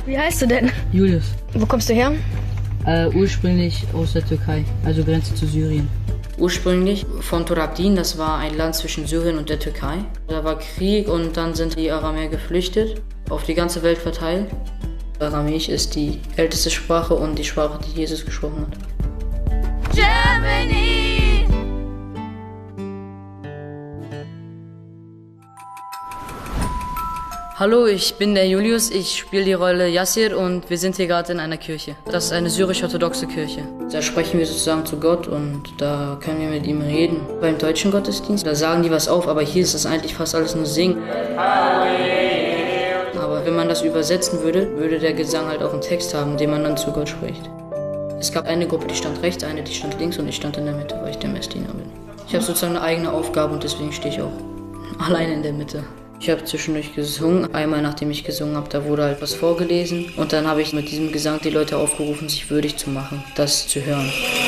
Wie heißt du denn? Julius. Wo kommst du her? Ursprünglich aus der Türkei, also Grenze zu Syrien. Ursprünglich von Torabdin, das war ein Land zwischen Syrien und der Türkei. Da war Krieg und dann sind die Aramäer geflüchtet, auf die ganze Welt verteilt. Aramäisch ist die älteste Sprache und die Sprache, die Jesus gesprochen hat. Germany! Hallo, ich bin der Julius, ich spiele die Rolle Yassir und wir sind hier gerade in einer Kirche. Das ist eine syrisch-orthodoxe Kirche. Da sprechen wir sozusagen zu Gott und da können wir mit ihm reden. Beim deutschen Gottesdienst, da sagen die was auf, aber hier ist das eigentlich fast alles nur Singen. Aber wenn man das übersetzen würde, würde der Gesang halt auch einen Text haben, den man dann zu Gott spricht. Es gab eine Gruppe, die stand rechts, eine, die stand links und ich stand in der Mitte, weil ich der Messdiener bin. Ich habe sozusagen eine eigene Aufgabe und deswegen stehe ich auch alleine in der Mitte. Ich habe zwischendurch gesungen. Einmal, nachdem ich gesungen habe, da wurde halt was vorgelesen. Und dann habe ich mit diesem Gesang die Leute aufgerufen, sich würdig zu machen, das zu hören.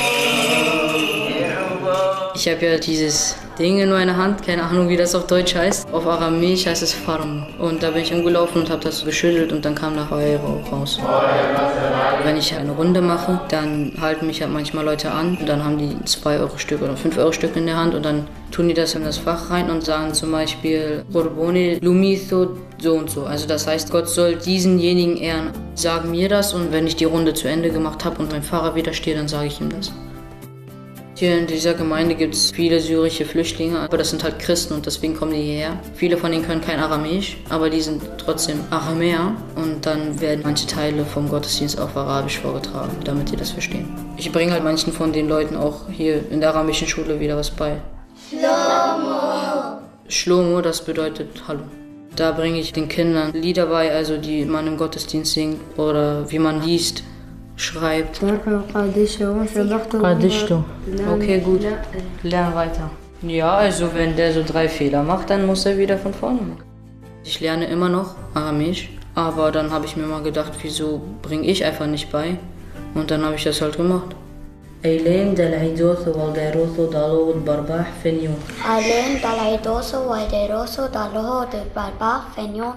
Ich habe ja dieses Ding in meiner Hand, keine Ahnung, wie das auf Deutsch heißt. Auf Aramäisch heißt es Farm. Und da bin ich umgelaufen und habe das geschüttelt und dann kam da Feuerrauch raus. Wenn ich eine Runde mache, dann halten mich halt manchmal Leute an und dann haben die 2-Euro-Stück oder 5-Euro-Stück in der Hand und dann tun die das in das Fach rein und sagen zum Beispiel Qurboni Lumitho so und so. Also das heißt, Gott soll diesenjenigen ehren. Sagen mir das und wenn ich die Runde zu Ende gemacht habe und mein Pfarrer wieder steht, dann sage ich ihm das. Hier in dieser Gemeinde gibt es viele syrische Flüchtlinge, aber das sind halt Christen und deswegen kommen die hierher. Viele von denen können kein Aramäisch, aber die sind trotzdem Aramäer und dann werden manche Teile vom Gottesdienst auf Arabisch vorgetragen, damit die das verstehen. Ich bringe halt manchen von den Leuten auch hier in der aramäischen Schule wieder was bei. Shlomo! Shlomo, das bedeutet Hallo. Da bringe ich den Kindern Lieder bei, also die man im Gottesdienst singt oder wie man liest. Schreibt. Qadishto. Okay, gut. Lern weiter. Ja, also wenn der so 3 Fehler macht, dann muss er wieder von vorne machen. Ich lerne immer noch Aramäisch, aber dann habe ich mir mal gedacht, wieso bringe ich einfach nicht bei? Und dann habe ich das halt gemacht. Eileen dalaidoso walderoso dalod barbah fenyon. Eileen dalaidoso walderoso dalod barbah fenyon.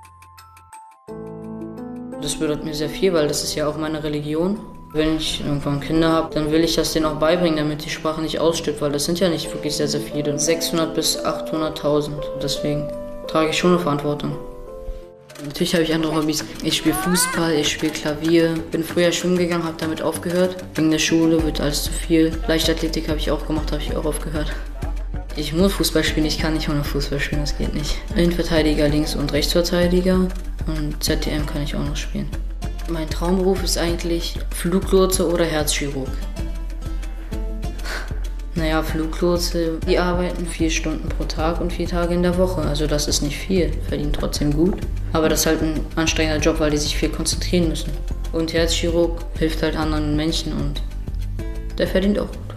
Das bedeutet mir sehr viel, weil das ist ja auch meine Religion. Wenn ich irgendwann Kinder habe, dann will ich das denen auch beibringen, damit die Sprache nicht ausstirbt, weil das sind ja nicht wirklich sehr, sehr viele. 600 bis 800.000. Deswegen trage ich schon eine Verantwortung. Natürlich habe ich andere Hobbys. Ich spiele Fußball, ich spiele Klavier. Bin früher schwimmen gegangen, habe damit aufgehört. Wegen der Schule wird alles zu viel. Leichtathletik habe ich auch gemacht, habe ich auch aufgehört. Ich muss Fußball spielen, ich kann nicht ohne Fußball spielen, das geht nicht. Innenverteidiger, Links- und Rechtsverteidiger und ZDM kann ich auch noch spielen. Mein Traumberuf ist eigentlich Fluglotse oder Herzchirurg. Naja, Fluglotse, die arbeiten 4 Stunden pro Tag und 4 Tage in der Woche. Also das ist nicht viel, verdienen trotzdem gut. Aber das ist halt ein anstrengender Job, weil die sich viel konzentrieren müssen. Und Herzchirurg hilft halt anderen Menschen und der verdient auch gut.